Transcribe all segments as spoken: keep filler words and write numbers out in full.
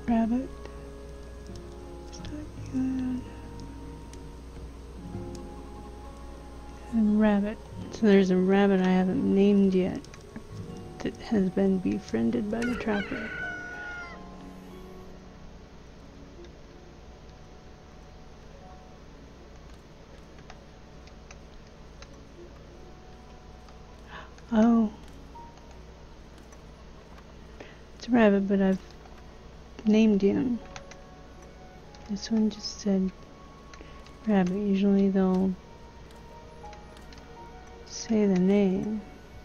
Rabbit. Start good. And rabbit. So there's a rabbit I haven't named yet that has been befriended by the trapper. Oh. It's a rabbit, but I've named him. This one just said rabbit. Usually they'll say the name.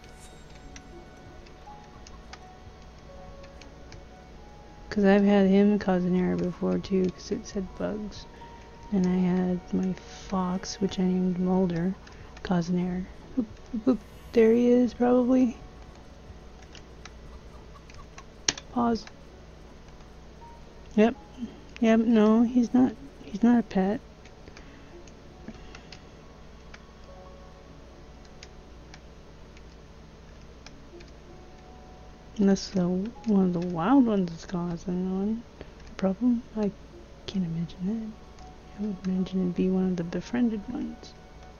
Because I've had him cause an error before too, because it said bugs. And I had my fox, which I named Mulder, cause an error. Oop, oop, oop. There he is, probably. Pause. Yep. Yep, no, he's not, he's not a pet. Unless the, one of the wild ones is causing one problem. I can't imagine that. I would imagine it'd be one of the befriended ones.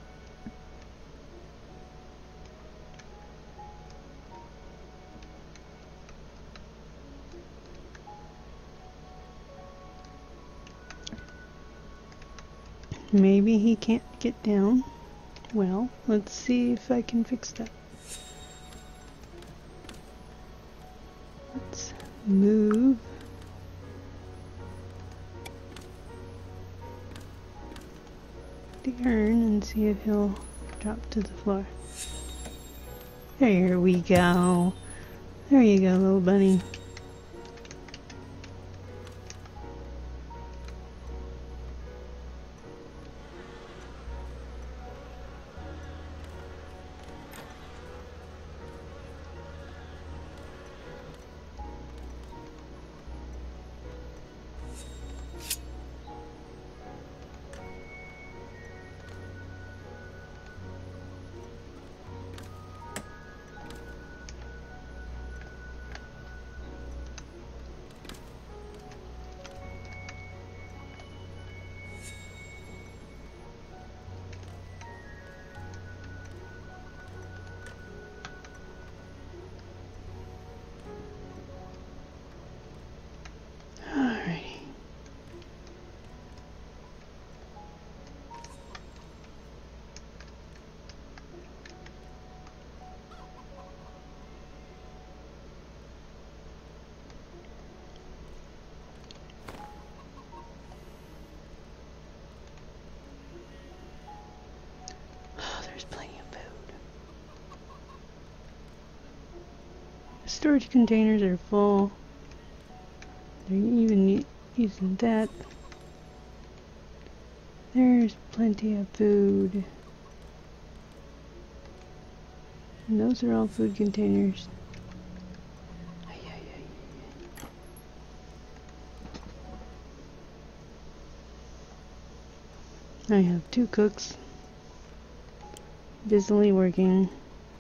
Maybe he can't get down. Well, let's see if I can fix that. Let's move. The urn and see if he'll drop to the floor. There we go. There you go, little bunny. Storage containers are full. They're even using that. There's plenty of food. And those are all food containers. Ay, ay, ay. I have two cooks busily working.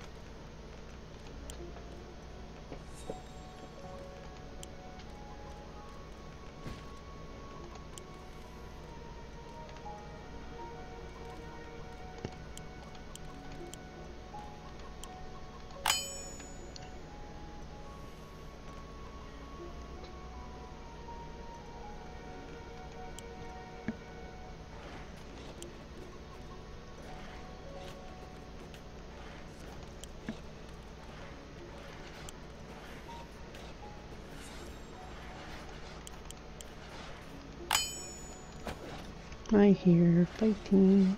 I hear fighting.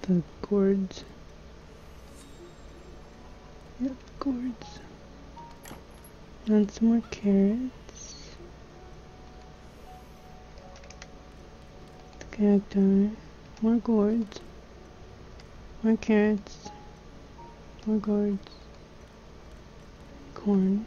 the gourds. Yep, gourds. And some more carrots. The cacti. More gourds. More carrots. More gourds. Corn.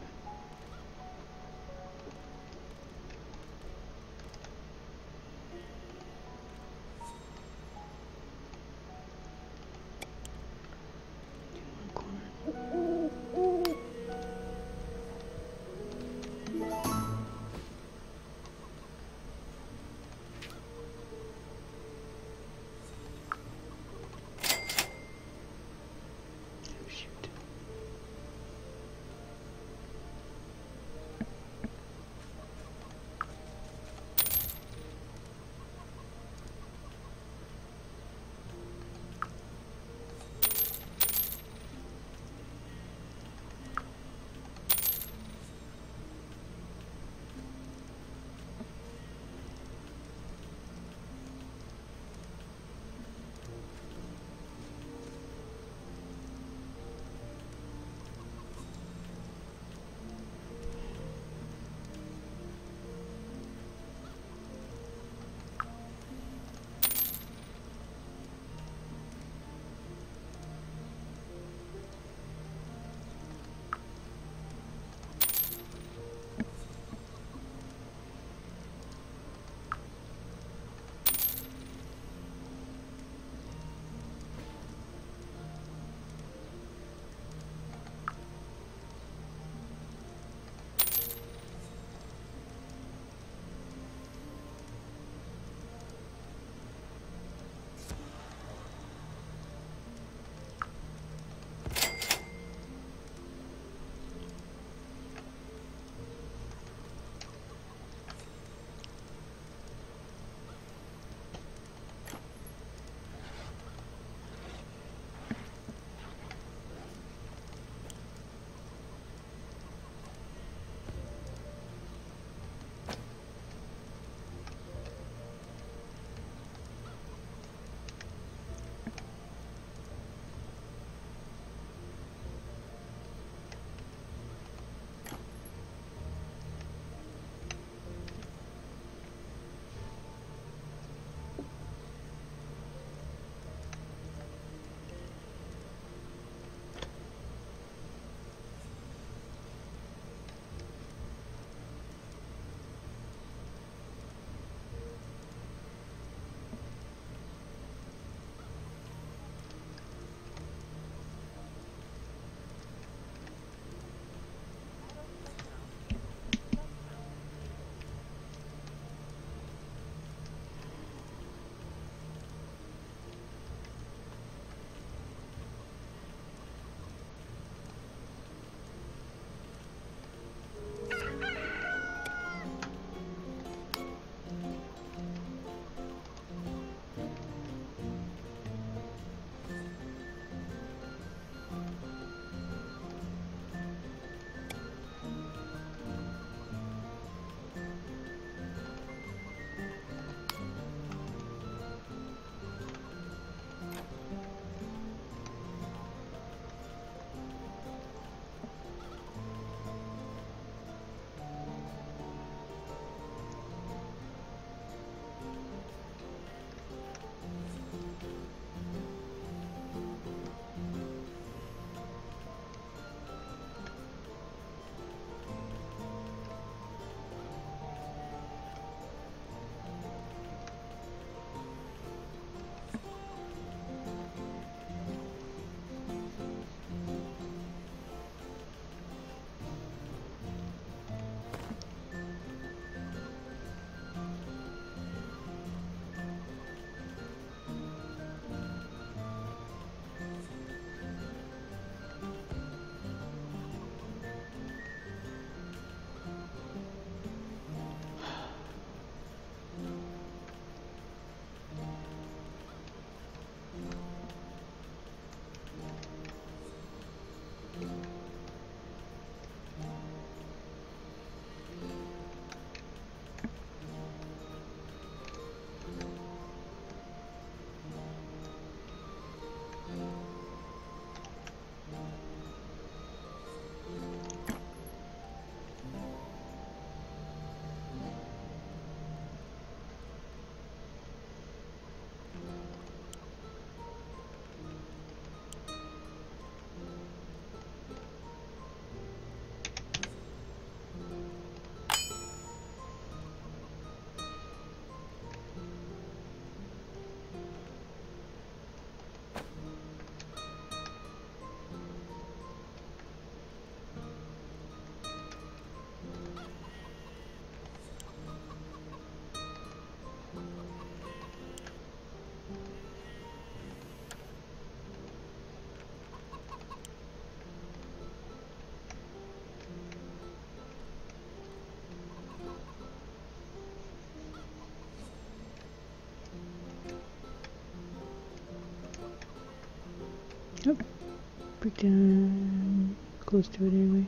Breakdown. Close to it anyway.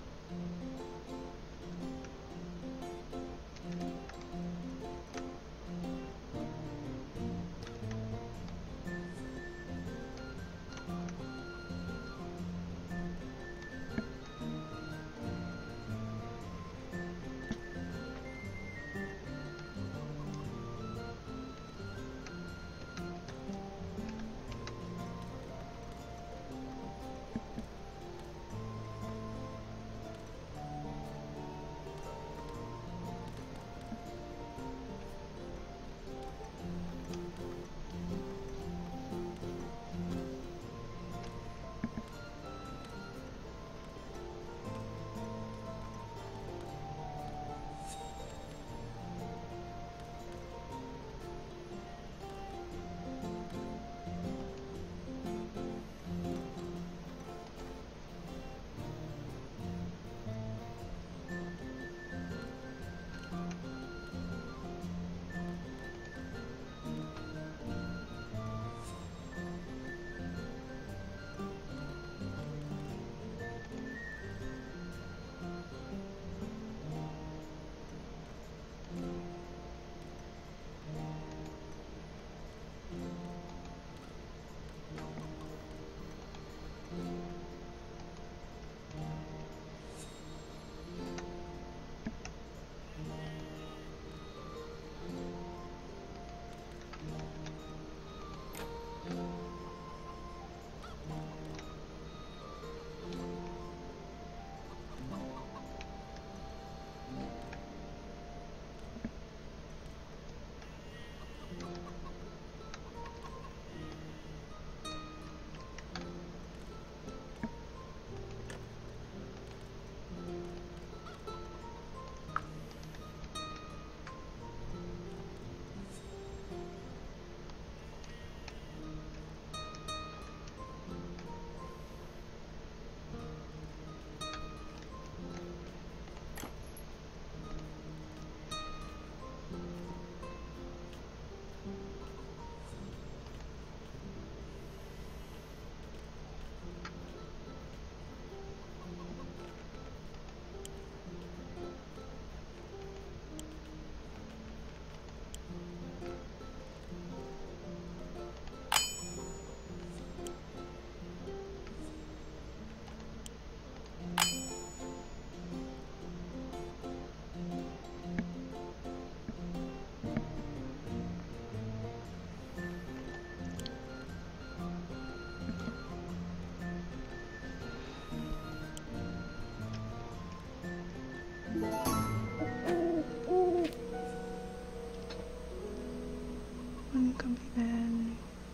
One comfy bed.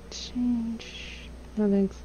Change. No thanks.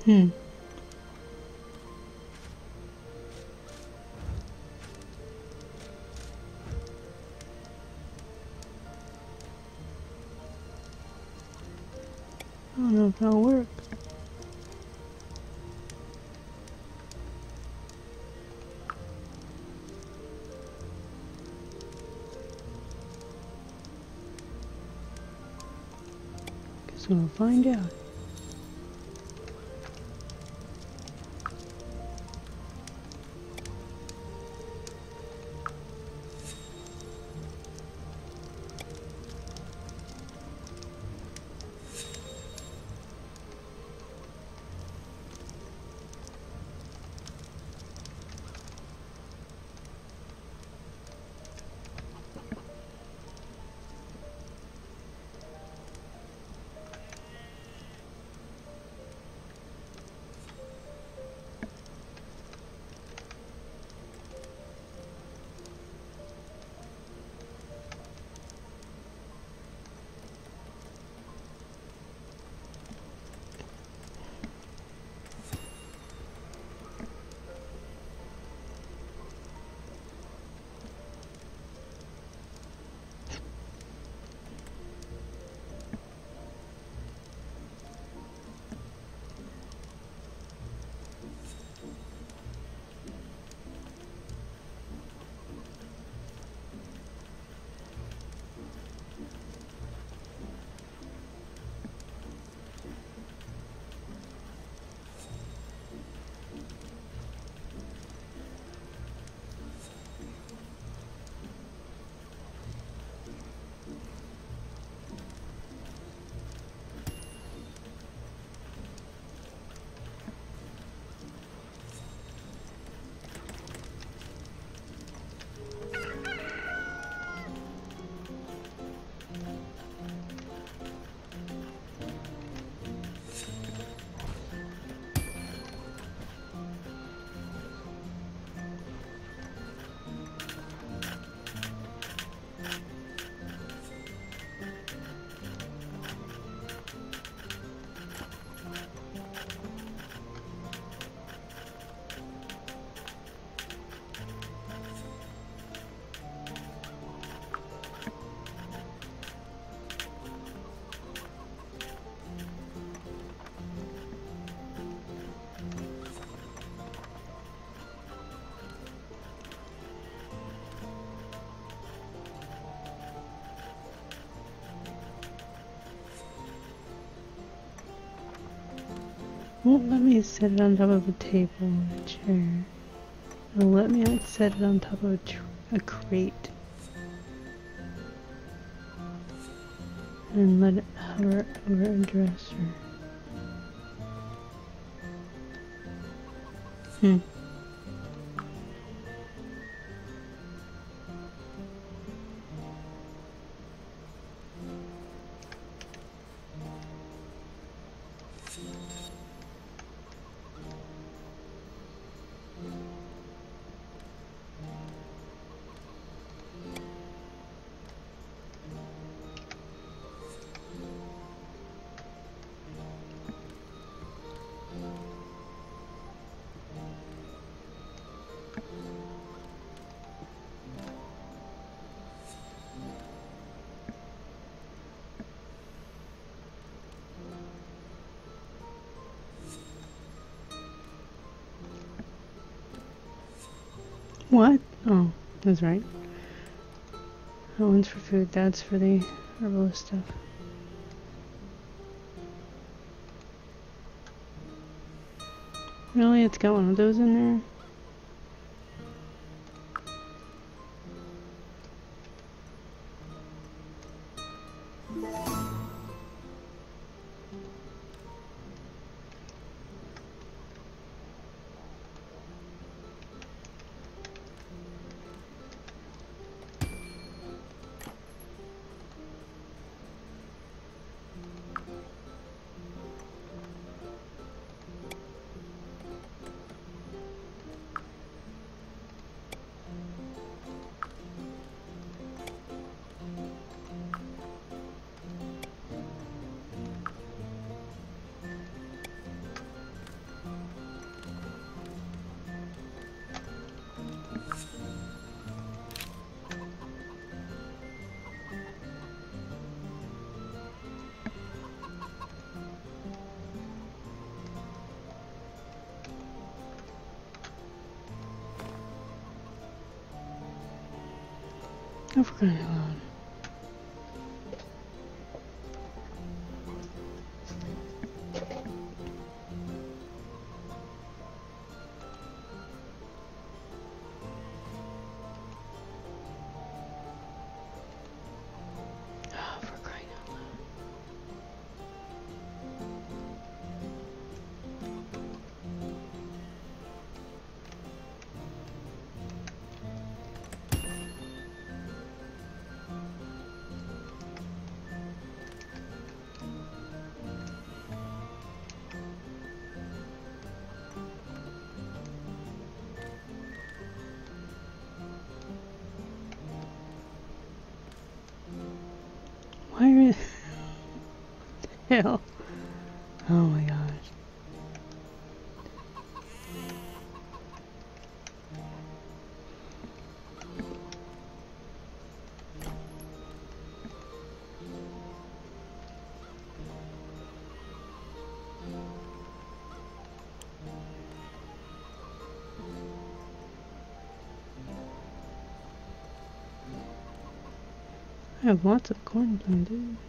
Hmm. I don't know if that'll work. Guess we'll find out. Won't let me set it on top of a table and a chair. It'll let me set it on top of a, tr a crate. And let it hover over a dresser. Hmm. What? Oh, that's right. That one's for food, that's for the herbalist stuff. Really? It's got one of those in there? Oh, for crying out loud. Oh, for crying out loud. Why are hell? Oh my gosh. I have lots of corn planted.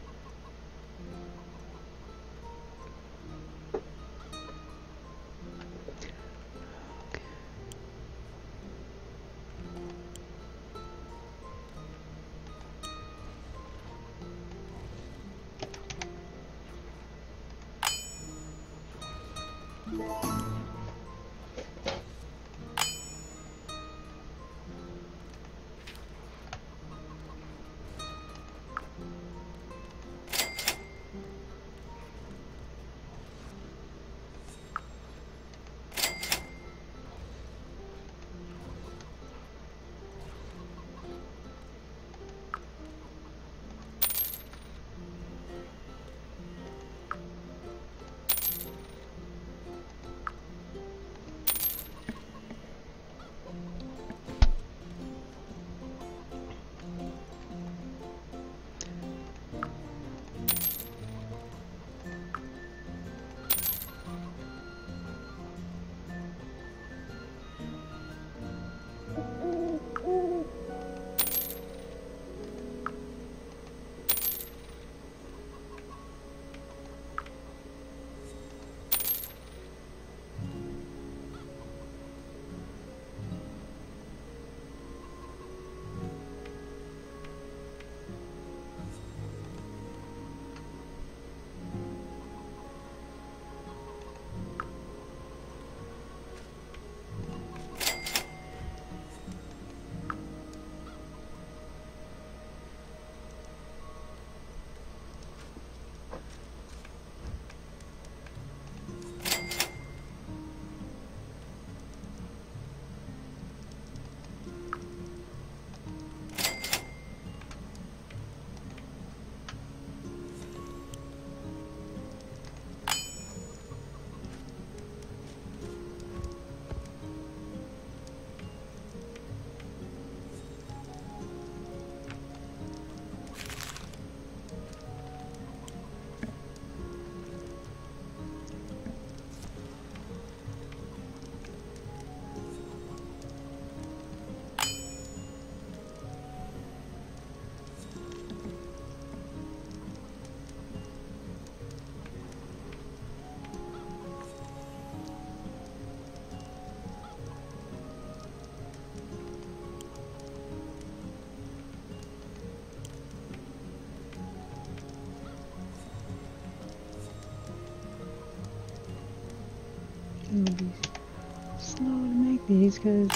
I'm gonna be slow to make these because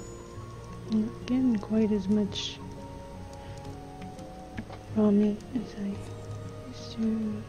I'm not getting quite as much raw meat as I used to.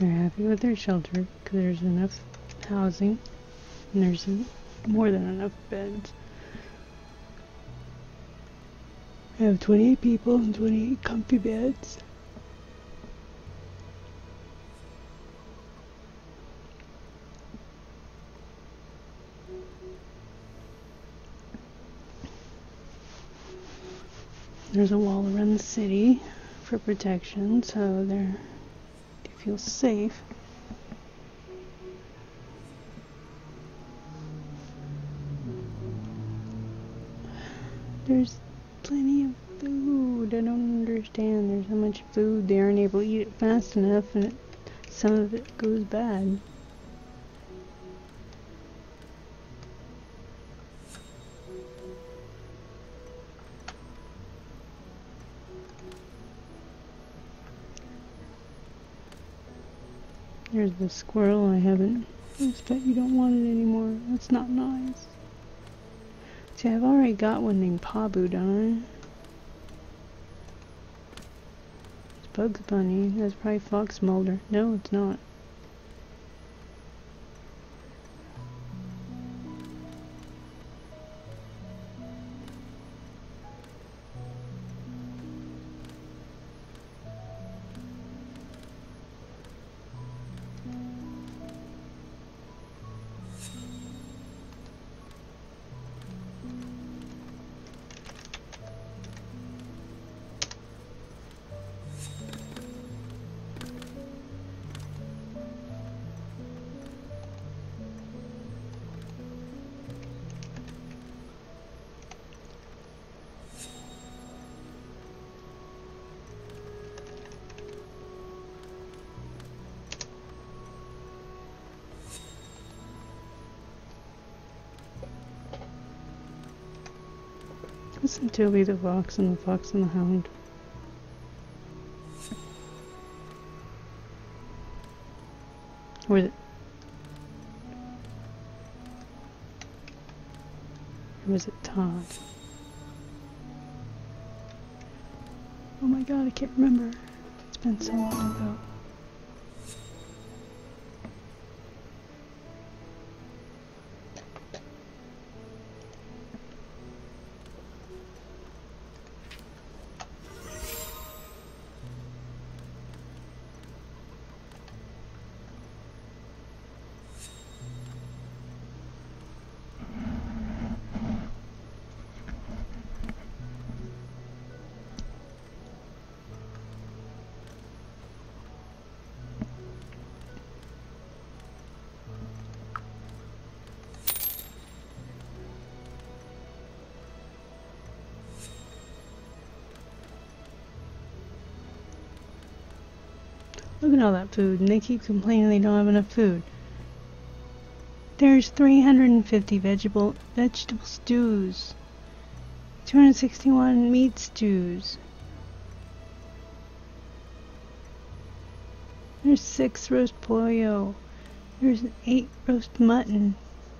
They're happy with their shelter because there's enough housing and there's more than enough beds. I have twenty-eight people and twenty-eight comfy beds. There's a wall around the city for protection, so they're they feel safe. There's plenty of food. I don't understand. There's so much food they aren't able to eat it fast enough, and it, some of it goes bad. There's the squirrel I haven't. I just bet you don't want it anymore. That's not nice. See, I've already got one named Pabu, don't I? It's Bugs Bunny. That's probably Fox Mulder. No, it's not. Listen to Toby the Fox and the Fox and the Hound. Or was it? Or was it Todd? Oh my god, I can't remember. It's been so long ago. Look at all that food, and they keep complaining they don't have enough food. There's three hundred fifty vegetable vegetable stews, two hundred sixty-one meat stews. There's six roast pollo. There's eight roast mutton.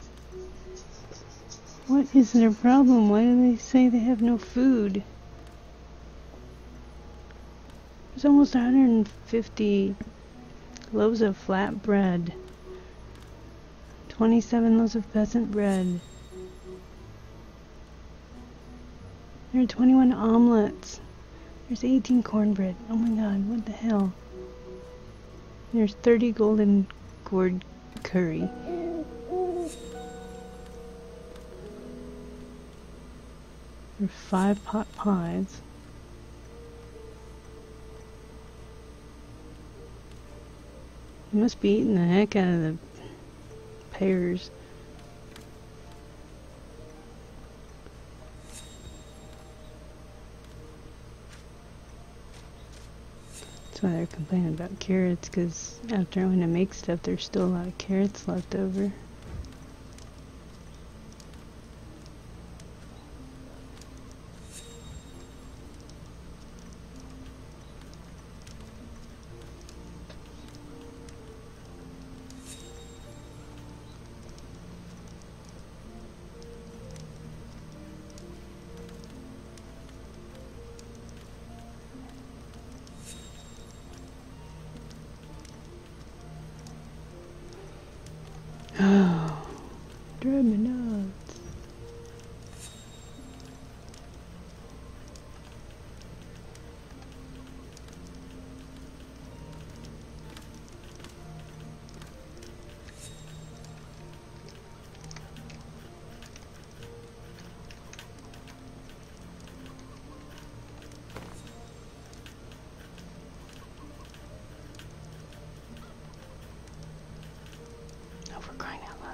What is their problem? Why do they say they have no food? There's almost one hundred fifty loaves of flat bread, twenty-seven loaves of peasant bread. There are twenty-one omelets. There's eighteen cornbread. Oh my god, what the hell? There's thirty golden gourd curry. There's five pot pies. You must be eating the heck out of the pears. That's why they're complaining about carrots, because after when I make stuff, there's still a lot of carrots left over.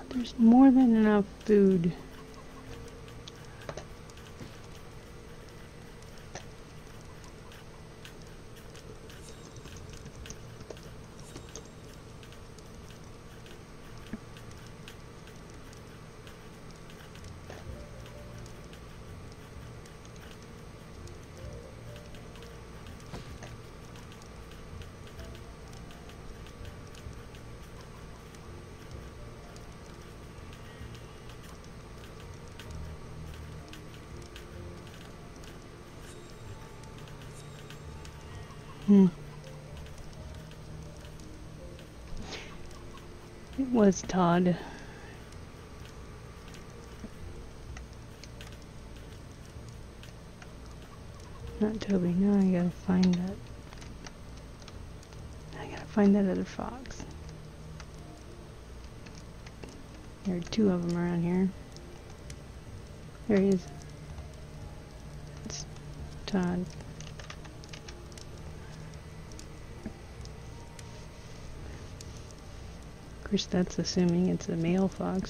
There's more than enough food. Hmm. It was Todd. Not Toby. Now I gotta find that. I gotta find that other fox. There are two of them around here. There he is. It's Todd. Of course, that's assuming it's a male fox.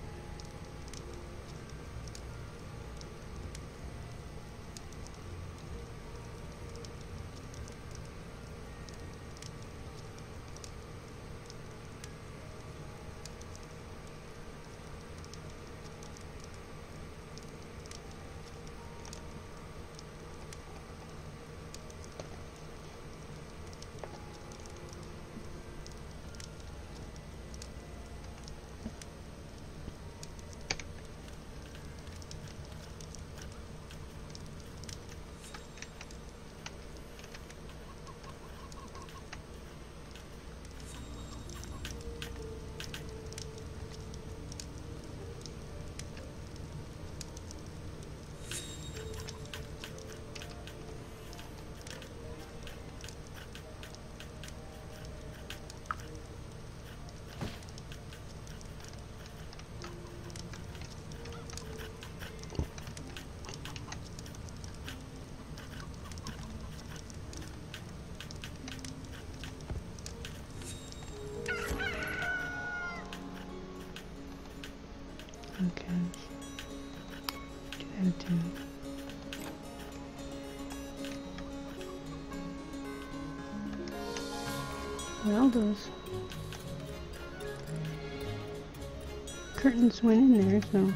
Okay. Do that too. Well, those curtains went in there, so.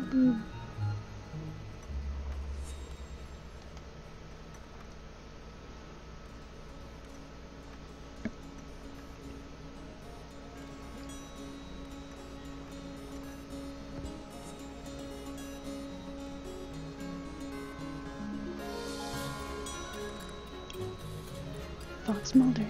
Mm. Fox Mulder.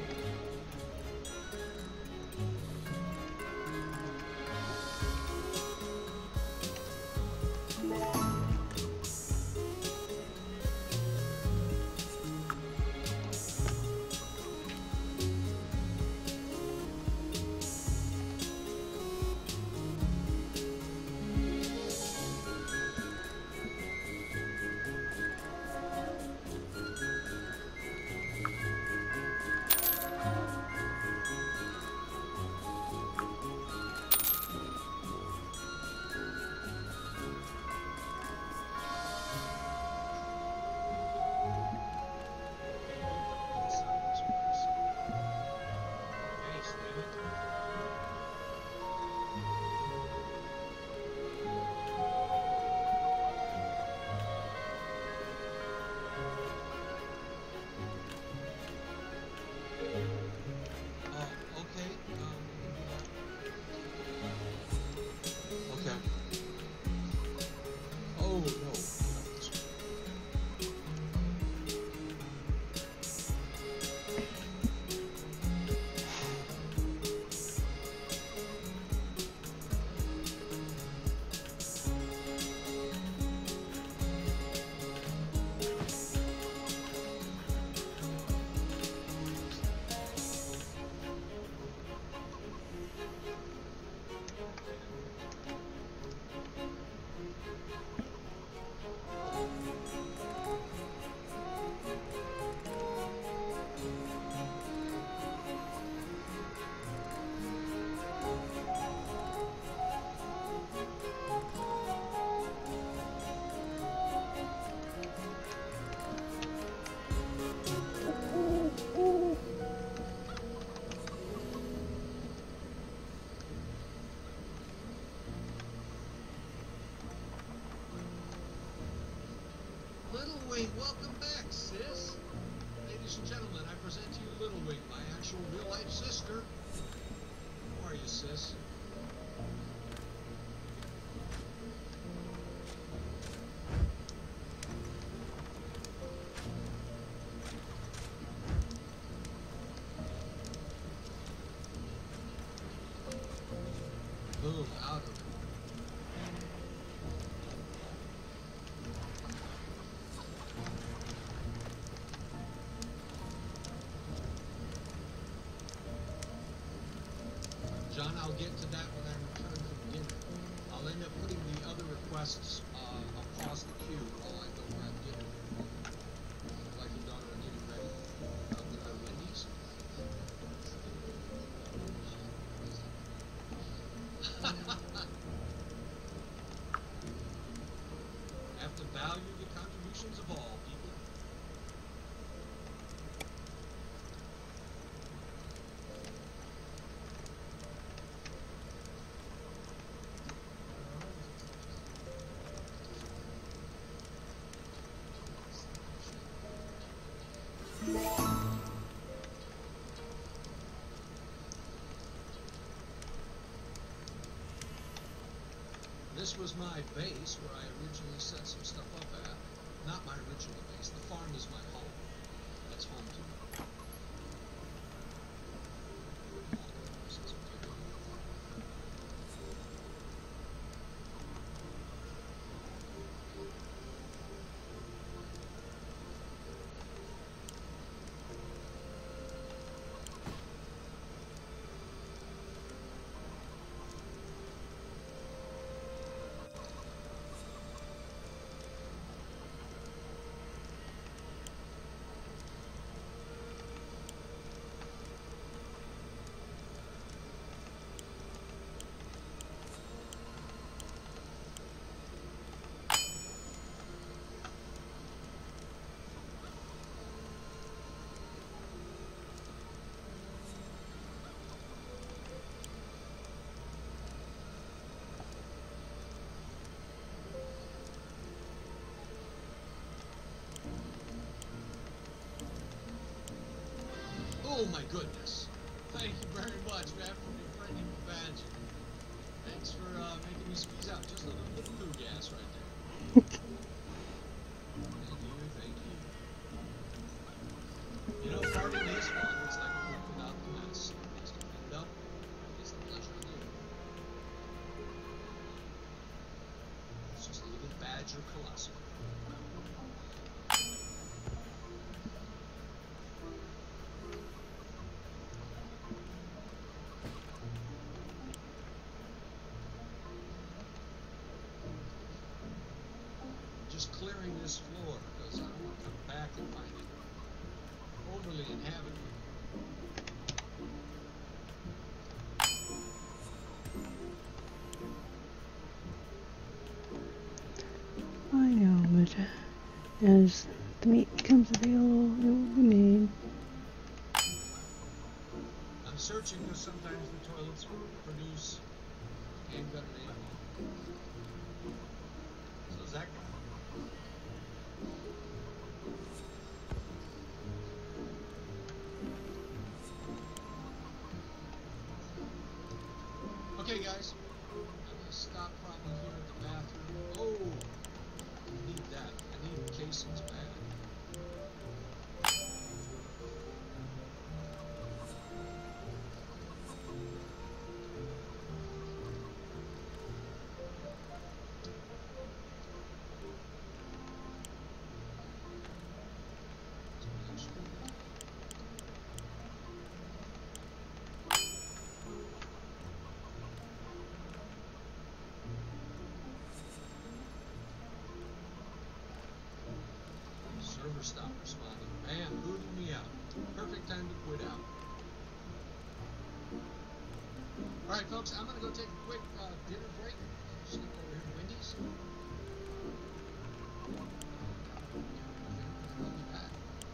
Littlewing, welcome back, sis. Ladies and gentlemen, I present to you Littlewing, my actual real-life sister. How are you, sis? Boom, out of it. John, I'll get to that when I return from dinner. I'll end up putting the other requests uh, across the queue while I go grab dinner. Wife and daughter are getting ready uh, with our Wendy's. Have to value the contributions of all people. This was my base where I originally set some stuff up at. Not my original base. The farm is my home. That's home to me. Oh my goodness. Thank you very much, man, for befriending the badger. Thanks for uh, making me squeeze out just a little bit of blue gas right there. Thank you, thank you. You know, farting is fun. It's like a poop without the mess. Just to clean it up, it's the pleasure of doing. It's just a little badger colossal. Just clearing this floor because I don't want to come back and find it overly inhabited. I know, but as the meat becomes available, it will be made. I'm searching because sometimes the toilets produce handgun and ammo. So is that guy? Okay, guys. I'm gonna stop probably here at the bathroom. Oh, I need that. I need casings bad. Server stop responding. Man, booting me out. Perfect time to quit out. Alright, folks, I'm going to go take a quick uh, dinner break. Sneak over here to Wendy's. And I'll be back.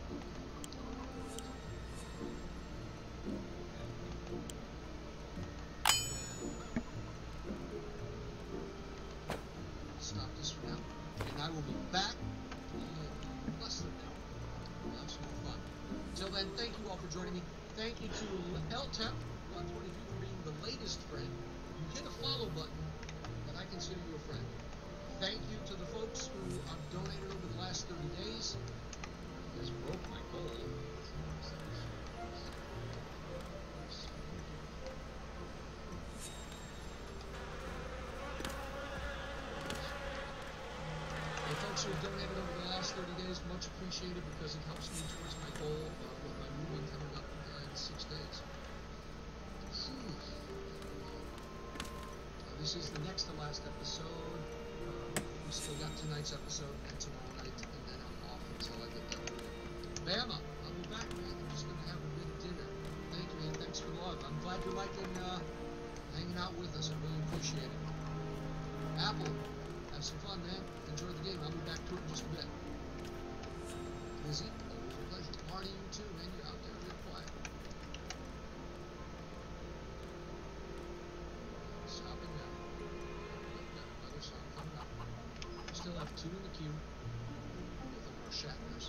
Stop this for now. And I will be back. Less than an hour. We'll have some more fun. Until then, thank you all for joining me. Thank you to L T E P one twenty-two for being the latest friend. You hit a follow button, and I consider you a friend. Thank you to the folks who have donated over the last thirty days. This broke my goal. Who have donated over the last thirty days, much appreciated because it helps me towards my goal uh, with my movie coming up uh, in six days. Uh, this is the next to last episode. Uh, we still got tonight's episode and tomorrow night, and then I'm off until I get that. Bama, I'll be back, man. I'm just going to have a big dinner. Thank you, man. Thanks for the love. I'm glad you're liking uh, hanging out with us. I really appreciate it. Apple. Have some fun, man. Enjoy the game. I'll be back to it in just a bit. Lizzie, always a pleasure. Marty, you too, man. You're out there real quiet. Stopping now. We've got another song coming up. Still have two in the queue. Both of them are Shatners.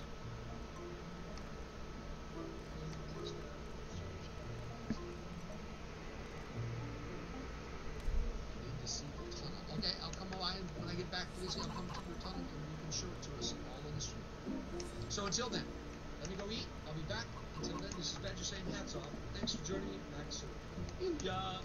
Okay, I'll come by and when I get back to Lizzie, I'll come to your tunnel and you can show it to us all on the street. So until then, let me go eat. I'll be back. Until then, this is Badger saying hats off. Thanks for joining me. Back soon. Yeah.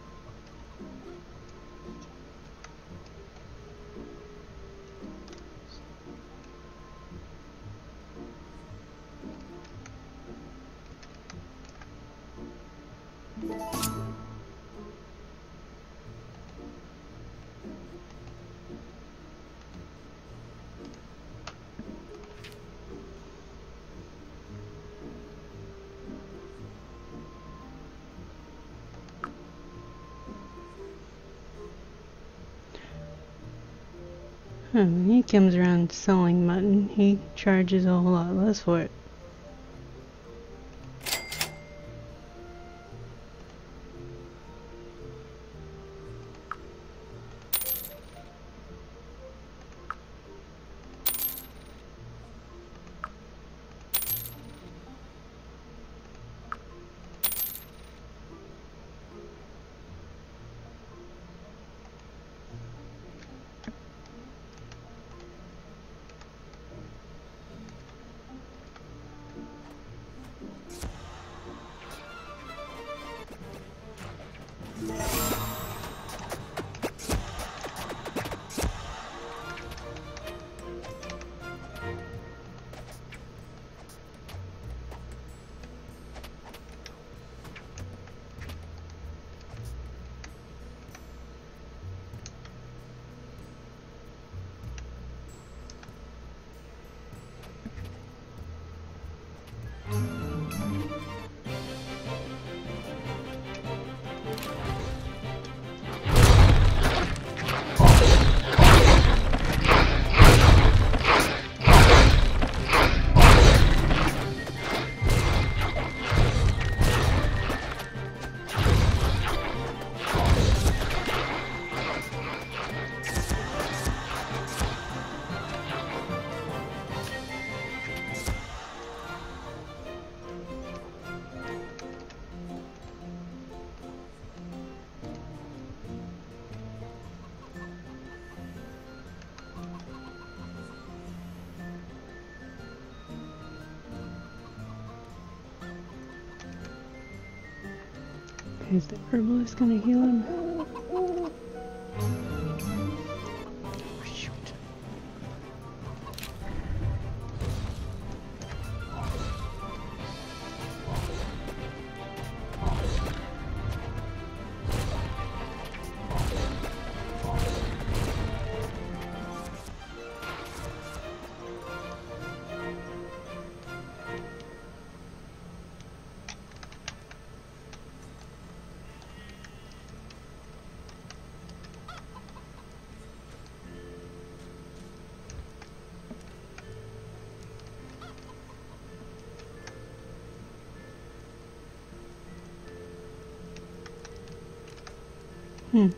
Huh, when he comes around selling mutton, he charges a whole lot less for it. Is the herbalist gonna heal him? Oh, shoot. Hmm.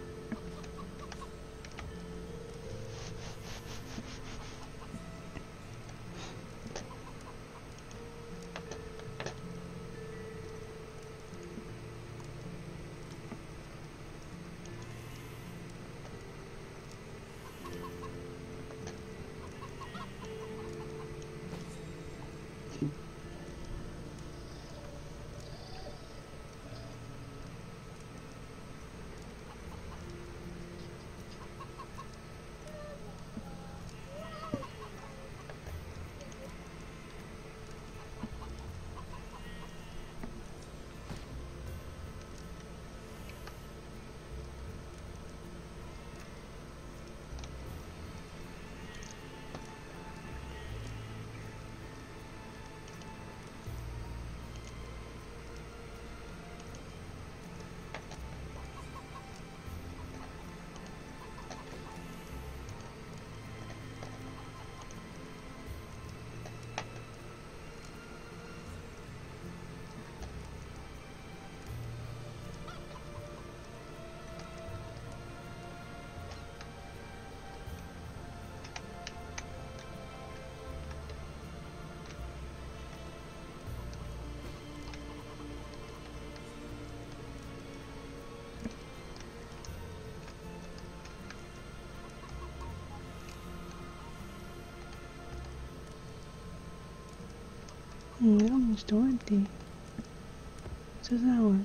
Mm, almost twenty. So that one.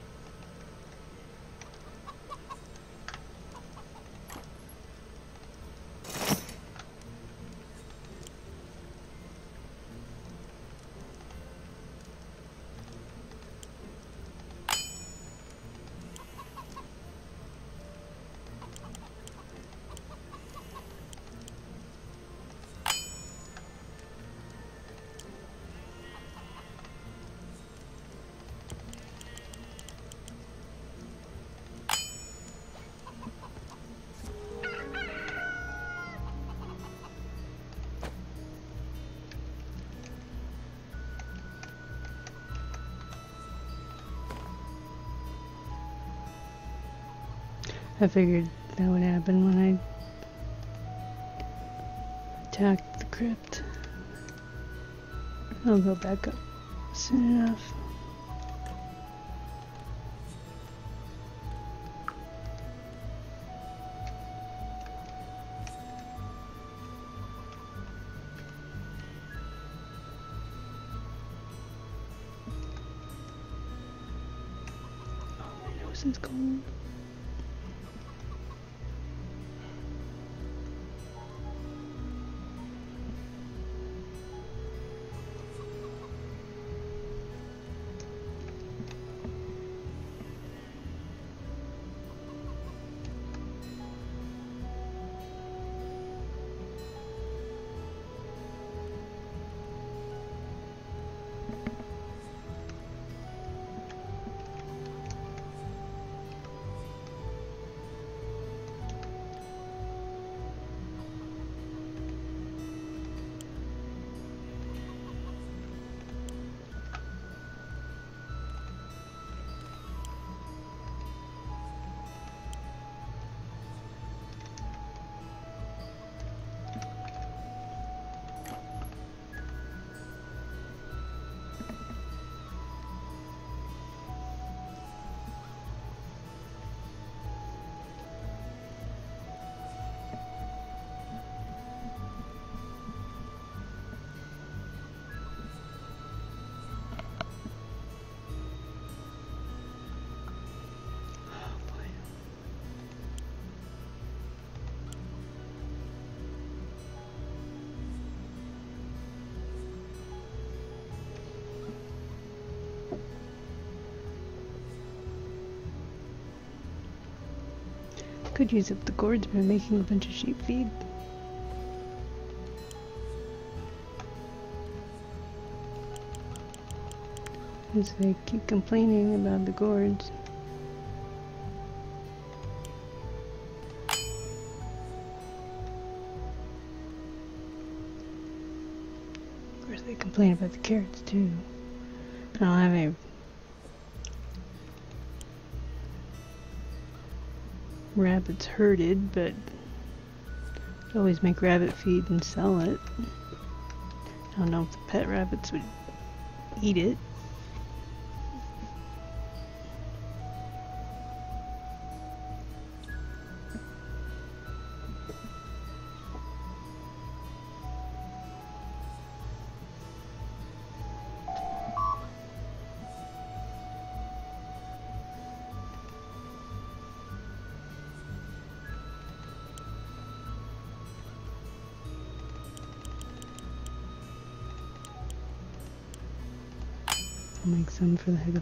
I figured that would happen when I attacked the crypt. I'll go back up soon enough. Oh, my nose is cold. Could use up the gourds by making a bunch of sheep feed. Because they keep complaining about the gourds. Of course they complain about the carrots too. I don't have any rabbits herded, but I'd always make rabbit feed and sell it. I don't know if the pet rabbits would eat it. I'll make some for the heck of it.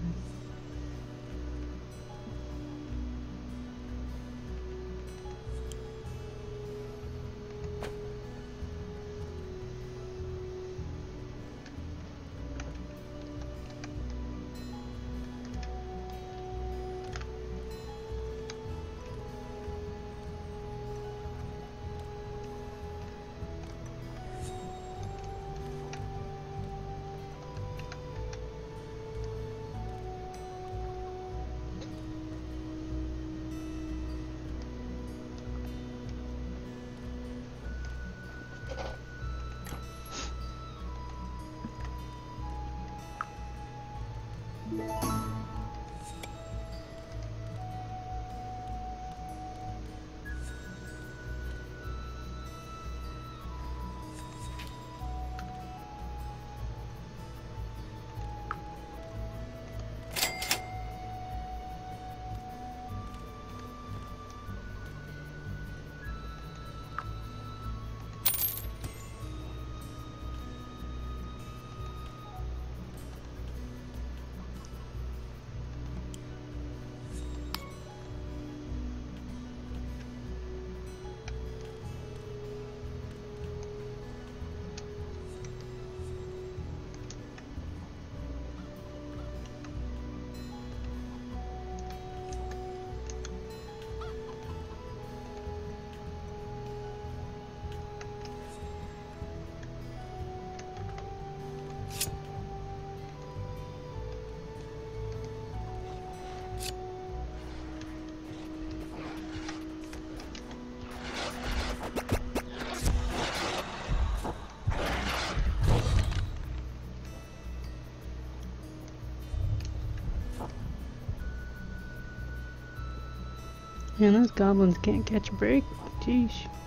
Man, those goblins can't catch a break. Jeez.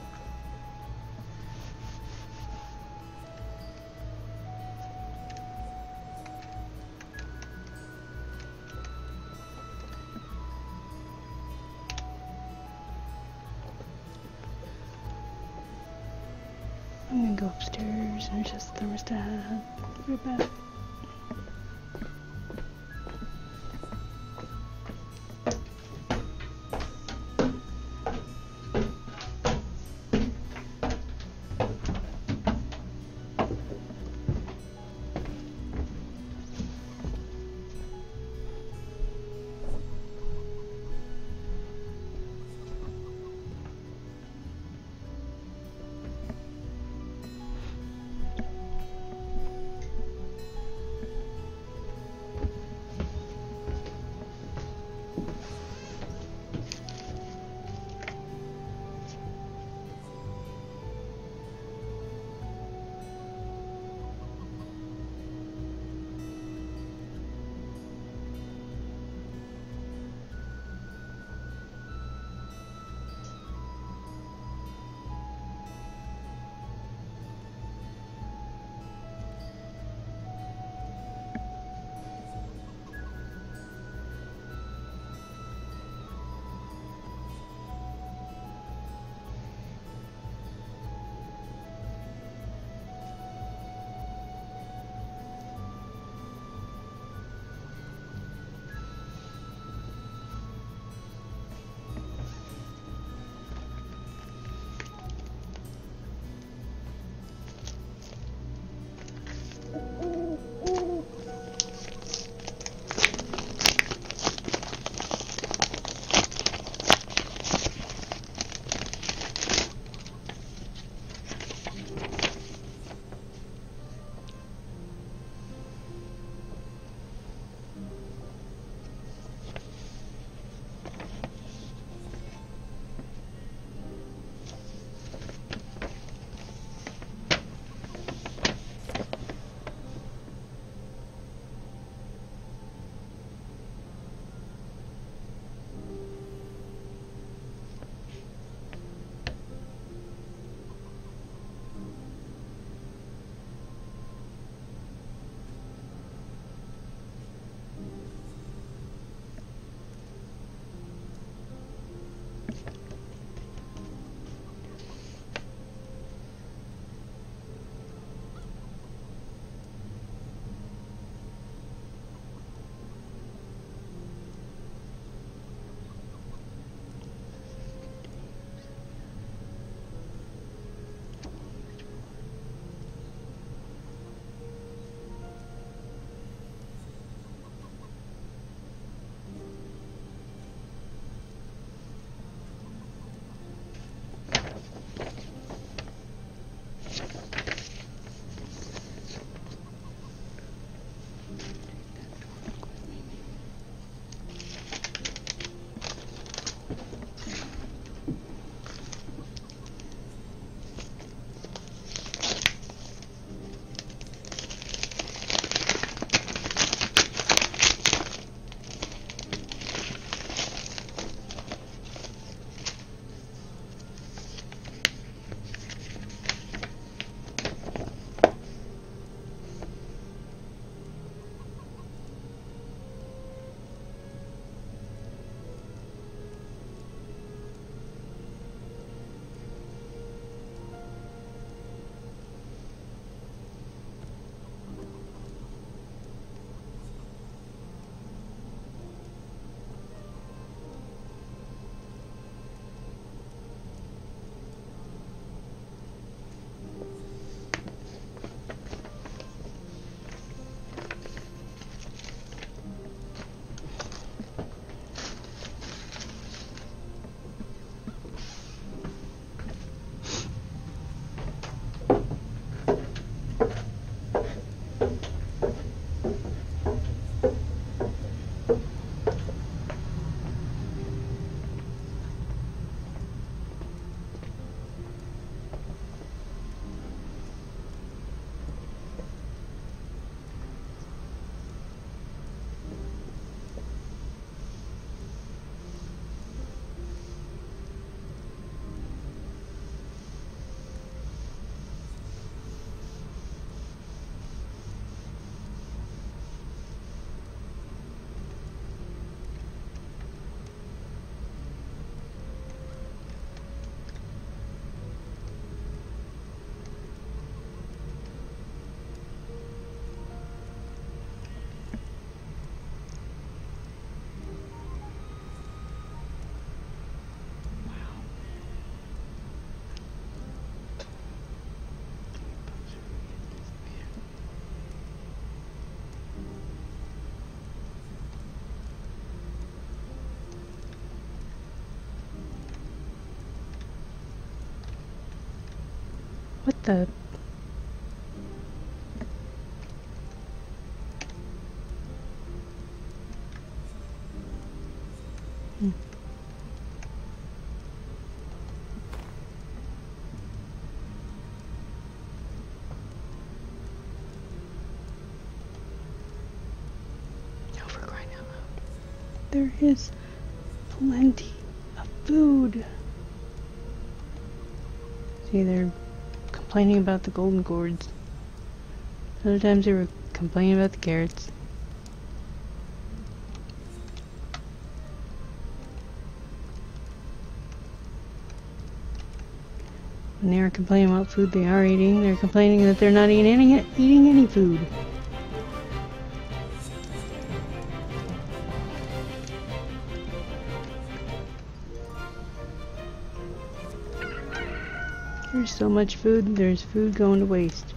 I'm gonna go upstairs and adjust the thermostat. Right back. The hmm. Oh, for crying out loud. There is plenty of food. See, they're complaining about the golden gourds. Other times they were complaining about the carrots. When they are complaining about food they are eating, they're complaining that they're not eating any, eating any food. There's so much food, there's food going to waste.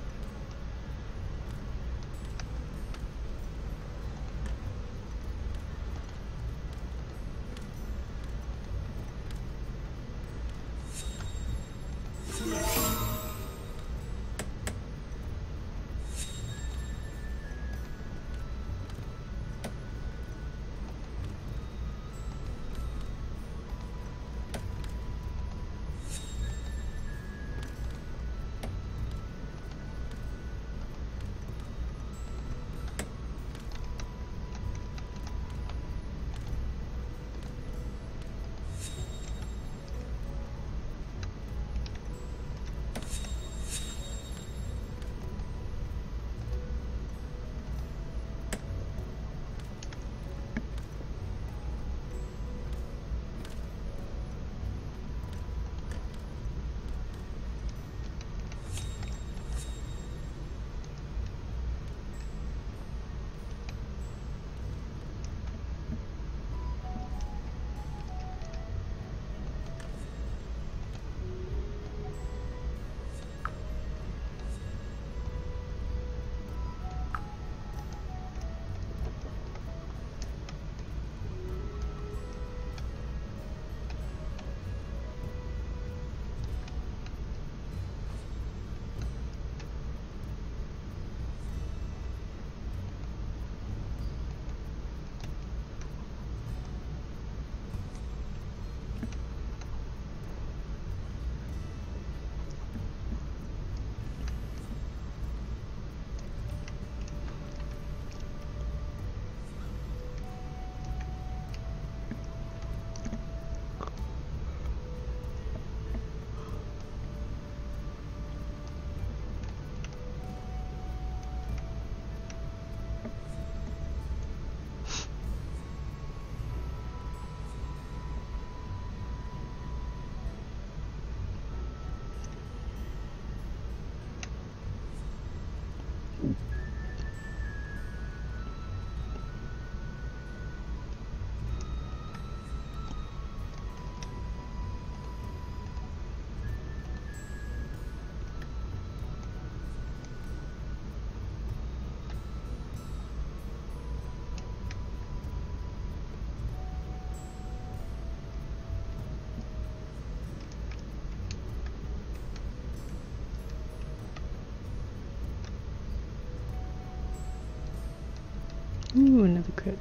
Ooh, another crypt.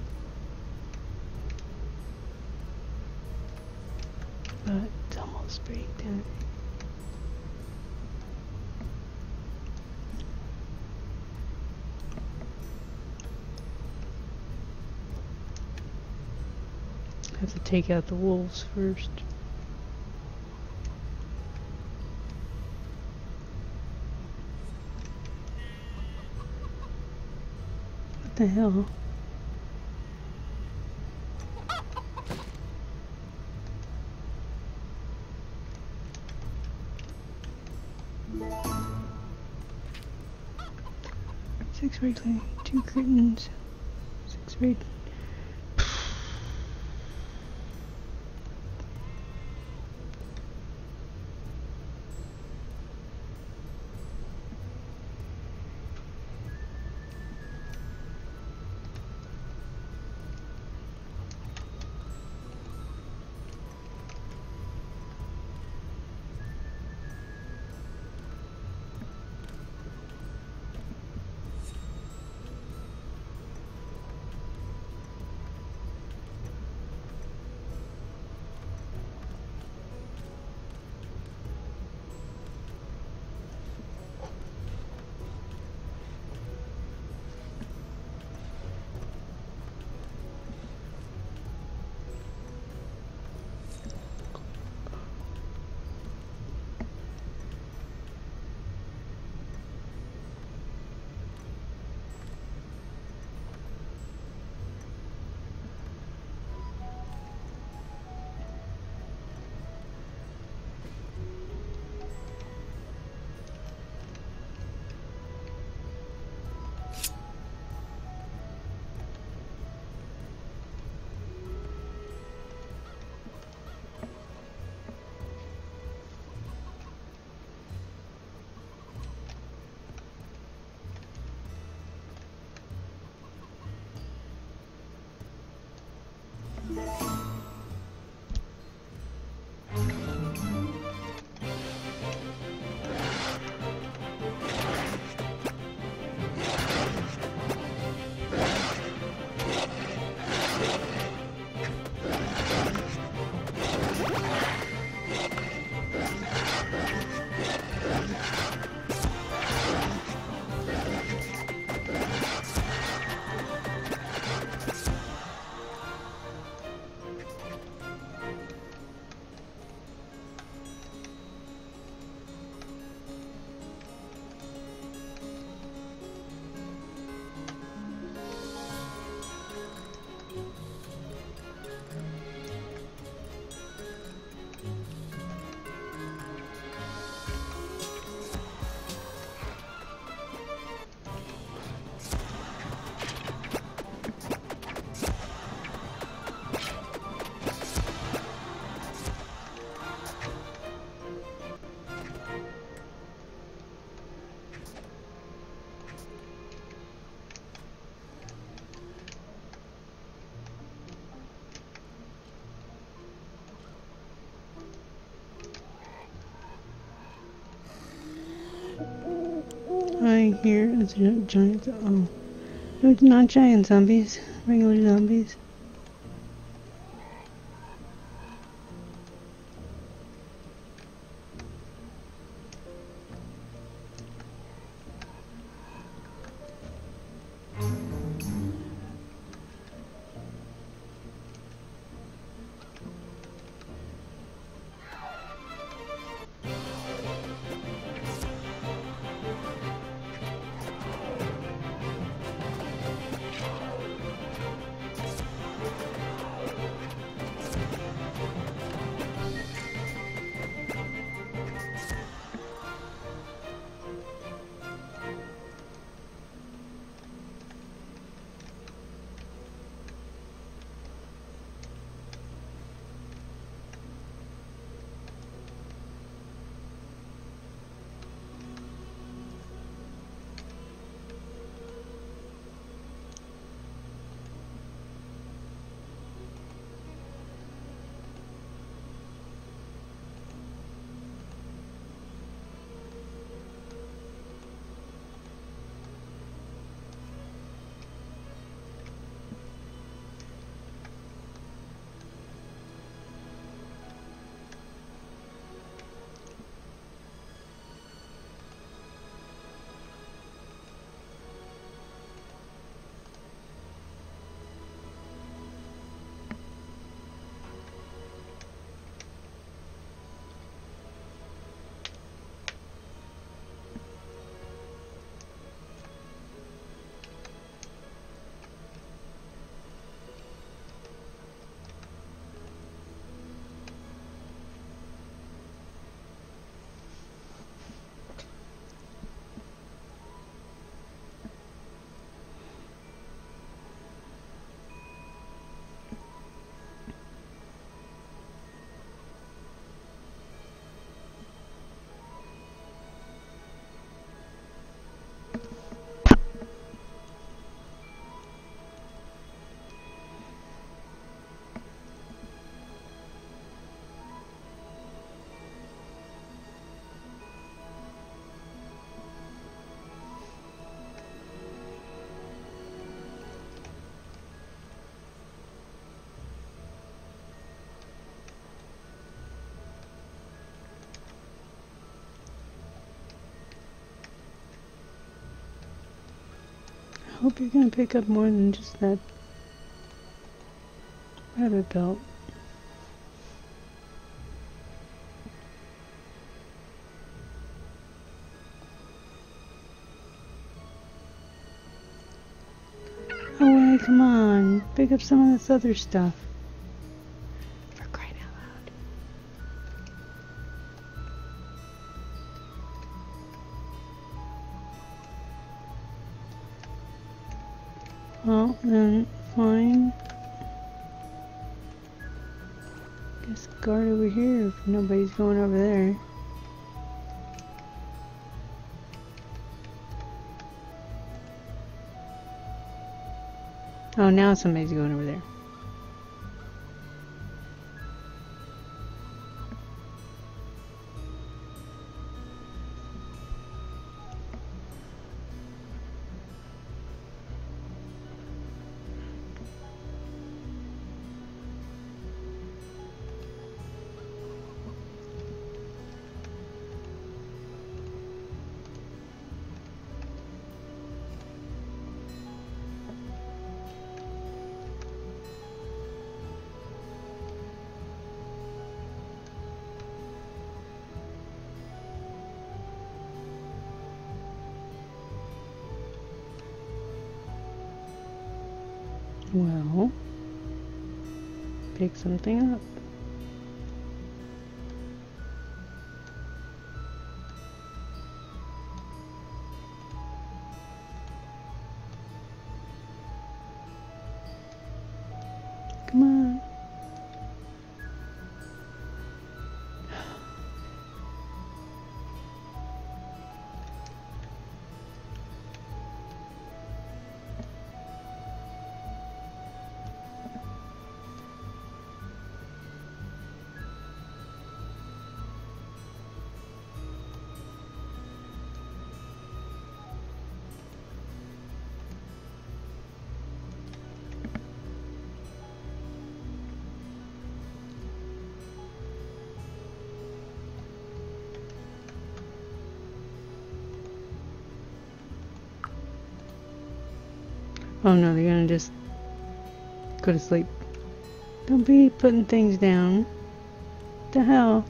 But it's almost breakdown. Have to take out the wolves first. What the hell? Six right lane, two curtains, six right. I hear it's a giant. Oh, no, it's not giant zombies. Regular zombies. I hope you're gonna pick up more than just that rabbit belt. Oh wait, come on. Pick up some of this other stuff. For crying out loud. Well, then, fine. Guess guard over here if nobody's going over there. Oh, now somebody's going over there. Well, pick something up. Come on. Oh no, they're gonna just go to sleep. Don't be putting things down. What the hell?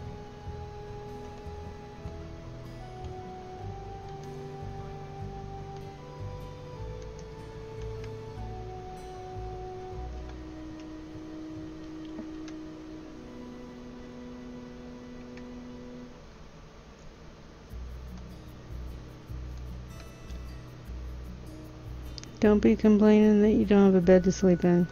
Don't be complaining that you don't have a bed to sleep in.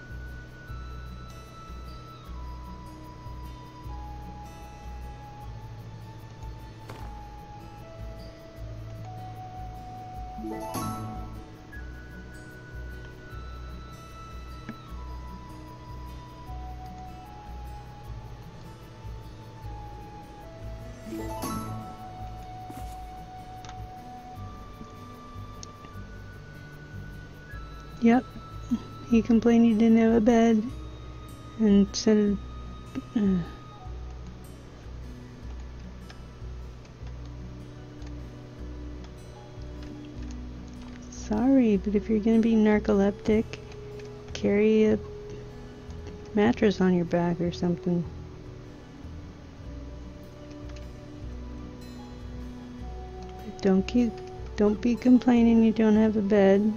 Yep, he complained he didn't have a bed and said, uh, sorry, but if you're gonna be narcoleptic, carry a mattress on your back or something. Don't keep, don't be complaining you don't have a bed.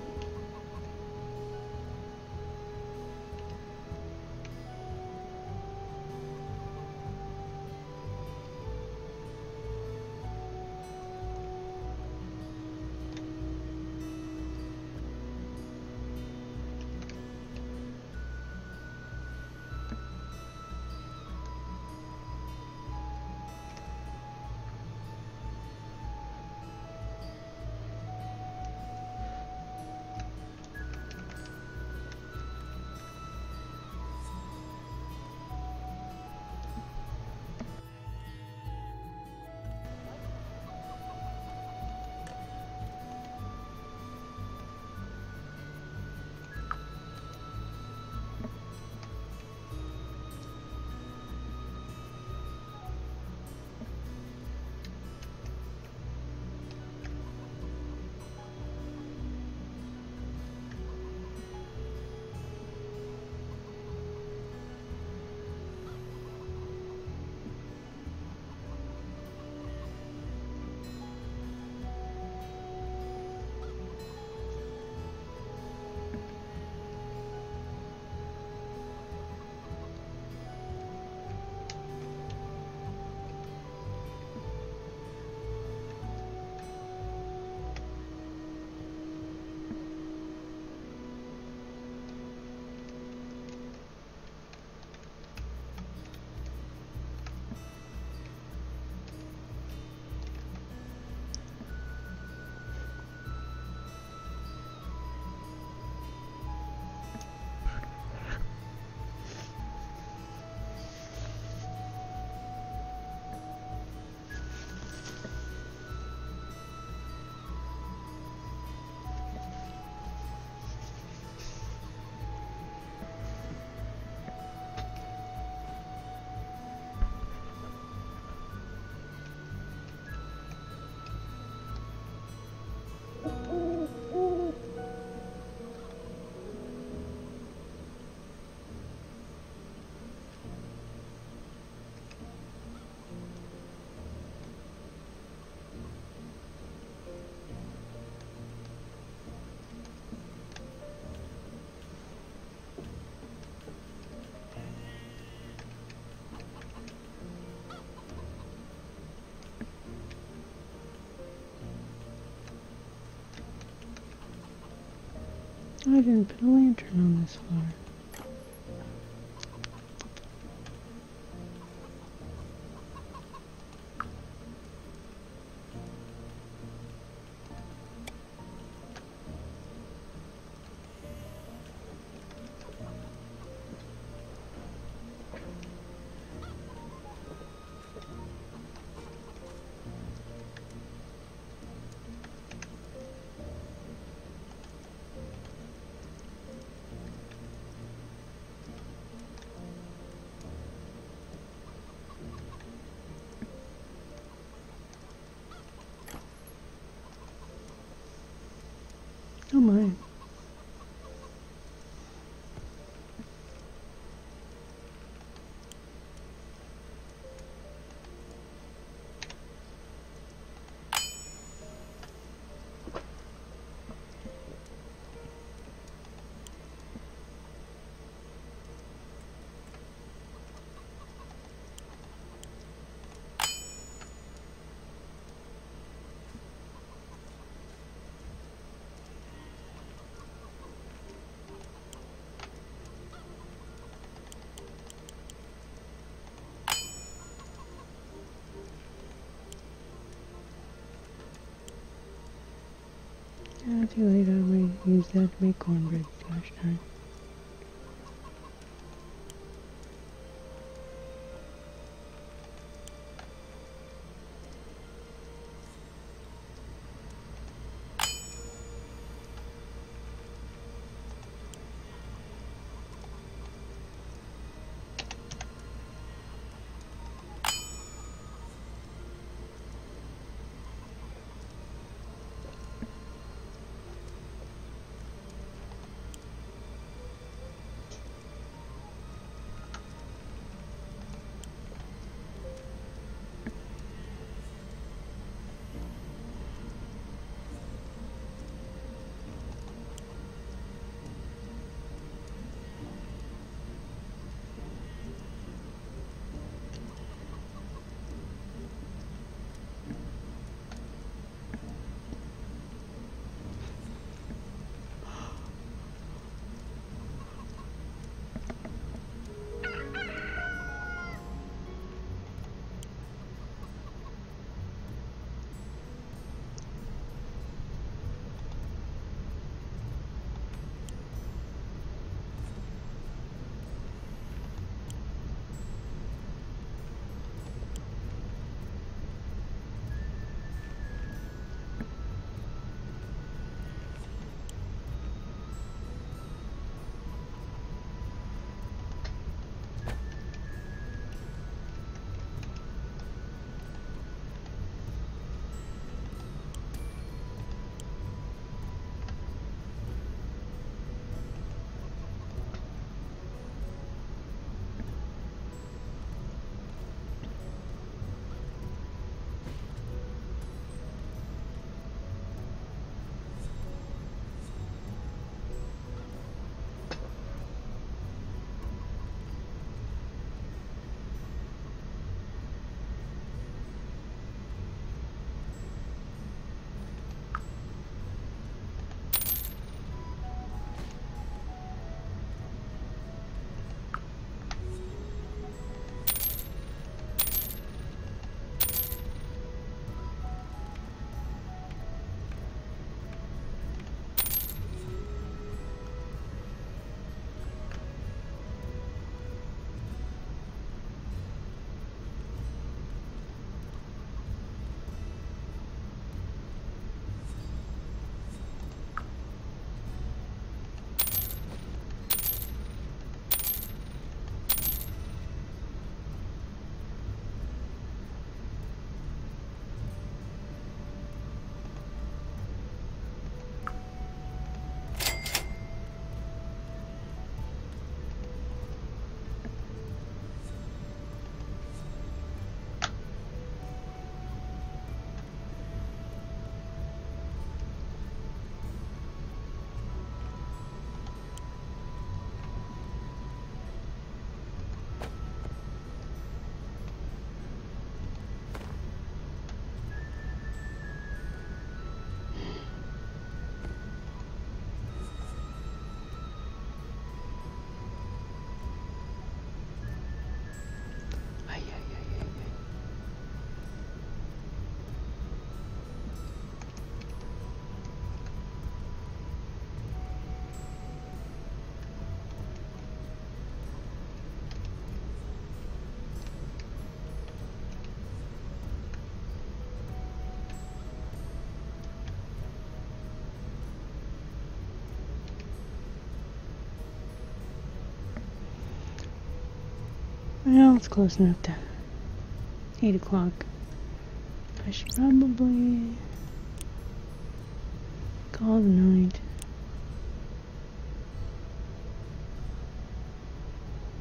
I didn't put a lantern on this floor. Oh my. Yeah, too late. I already used that to make cornbread last time. Well, it's close enough to eight o'clock. I should probably call it a night.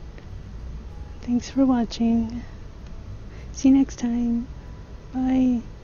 Thanks for watching. See you next time. Bye.